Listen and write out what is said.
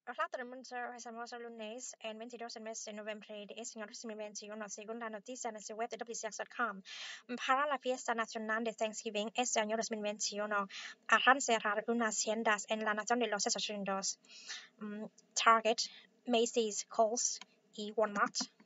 Plata remonta a lunes en 22 de mes de noviembre de este año 2021, según la noticia en su web de wcx.com. Para la fiesta nacional de Thanksgiving este año 2021, harán cerrar unas tiendas en la nación de los Estados Unidos. Target, Macy's, Kohl's y Walmart.